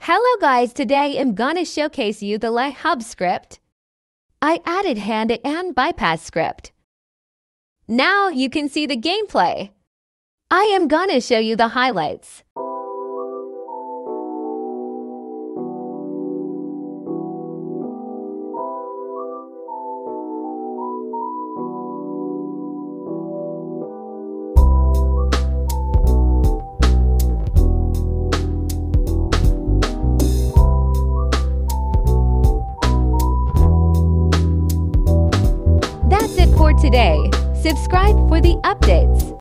Hello guys, today I'm gonna showcase you the Light Hub script. I added hand and bypass script. Now you can see the gameplay. I am gonna show you the highlights. That's it for today. Subscribe for the updates.